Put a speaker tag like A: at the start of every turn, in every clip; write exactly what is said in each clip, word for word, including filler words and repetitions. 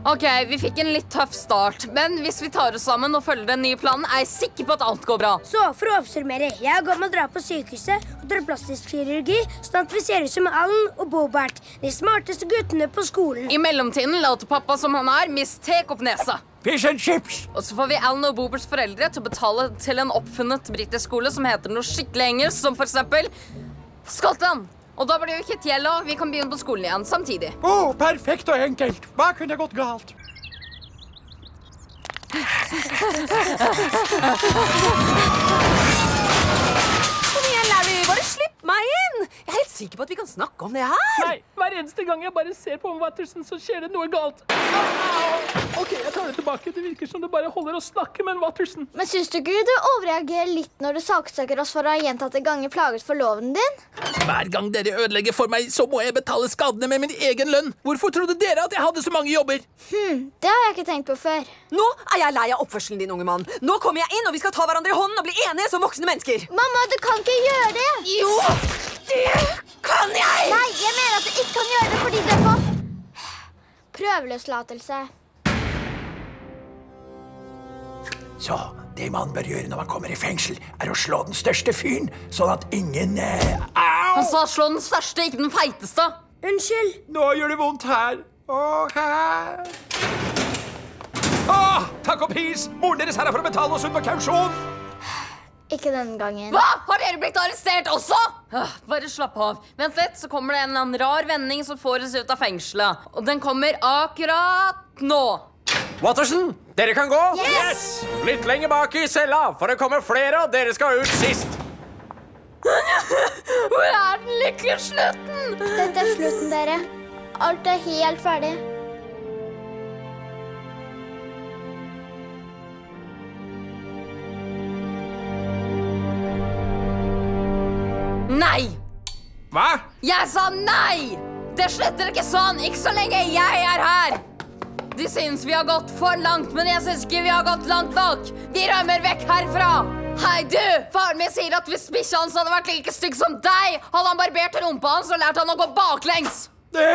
A: Ok, vi fikk en litt tøff start, men hvis vi tar oss sammen og følger den nye planen, er jeg sikker på at alt går bra.
B: Så, for å oppsummere, jeg og Gamma drar på sykehuset og tar plastisk kirurgi, sånn at vi ser ut som Alan og Bobart, de smarteste guttene på skolen.
A: I mellomtiden later pappa som han er, mistek opp nesa.
C: Fish and chips!
A: Og så får vi Alan og Boberts foreldre til å betale til en oppfunnet britisk skole som heter noe skikkelig engelsk, som for eksempel Skottland. Og da blir vi kvitt gjelda, og vi kan begynne på skolen igjen samtidig.
C: Å, oh, perfekt og enkelt. Hva kunne gått galt?
D: Kom igjen, Larry. Bare slipp meg inn. Jeg er helt sikker på at vi kan snakke om det her.
E: Nei, hver eneste gang jeg bare ser på Watterson, så skjer det noe galt. Ok, jeg tar det tilbake. Det virker som du bare holder å snakke med en Watterson.
F: Men synes du ikke du overreagerer litt når du saksøker oss for å ha gjentatte ganger plaget for loven din?
E: Hver gang dere ødelegger for meg, så må jeg betale skadene med min egen lønn. Hvorfor trodde dere at jeg hadde så mange jobber?
F: Hm, det har jeg ikke tenkt på før.
D: Nå er jeg lei av oppførselen din, unge mann. Nå kommer jeg inn, og vi skal ta hverandre i hånden og bli enige som voksne mennesker.
F: Mamma, du kan ikke gjøre det.
D: Jo, det kan jeg!
F: Nei, jeg mener at du ikke kan gjøre det fordi du er på prøveløslatelse.
C: Så, det man bør gjøre når man kommer i fengsel, er å slå den største fyren, sånn at ingen... Eh, au!
A: Han sa slå den største, ikke den feiteste.
B: Unnskyld.
C: Nå gjør det vondt her. Og her. Åh, takk og pris! Moren deres her er for å betale oss ut på kausjon.
F: Ikke denne gangen.
A: Hva? Har dere blitt arrestert også? Øh, bare slapp av. Vent litt, så kommer det en eller annen rar vending som får oss ut av fengselet. Og den kommer akkurat nå.
G: Watterson, dere kan gå.
F: Yes!
G: Litt lenger bak i cella, for det kommer flere, og dere skal ut sist.
A: Hvor er den lykkelige slutten?
F: Dette er slutten, dere. Alt er helt ferdig.
A: Nei!
G: Hva?
A: Jeg sa nei! Det slutter ikke sånn, ikke så lenge jeg er her. De synes vi har gått for langt, men jeg synes ikke vi har gått langt nok. Vi rømmer vekk herfra. Hei du, faren min sier at hvis bikkja hans hadde vært like stygg som deg, hadde han barbert rumpa hans og lært han å gå baklengs.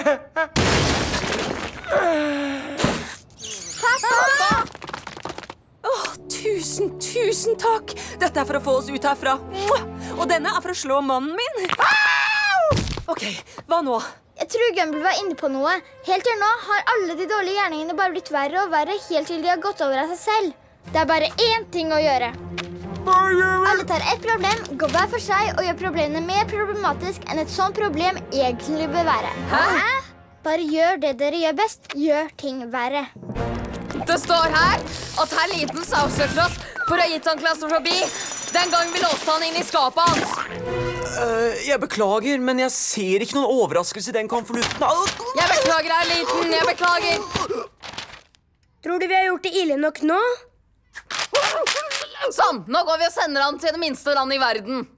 F: Pappa!
D: Åh, tusen, tusen takk. Dette er for å få oss ut herfra. Og denne er for å slå mannen min. Ok, hva nå?
F: Jeg tror Gumbel var inne på noe. Helt til nå har alle de dårlige gjerningene bare blitt verre og verre helt til de har gått over av seg selv. Det er bare én ting å gjøre. Alle tar ett problem, går hver for seg og gjør problemene mer problematisk enn et sånt problem egentlig bør være.
A: Hæ?
F: Bare gjør det dere gjør best. Gjør ting verre.
A: Det står her at herr Liten saksøker oss for å ha gitt han klaustrofobi den gang vi låste han inn i skapet hans.
H: Uh, jeg beklager, men jeg ser ikke noen overraskelse i den konvolutten.
A: Jeg beklager, herr Liten. Jeg beklager.
B: Tror du vi har gjort det ille nok nå?
A: Sånn, nå går vi og sender han til det minste landet i verden.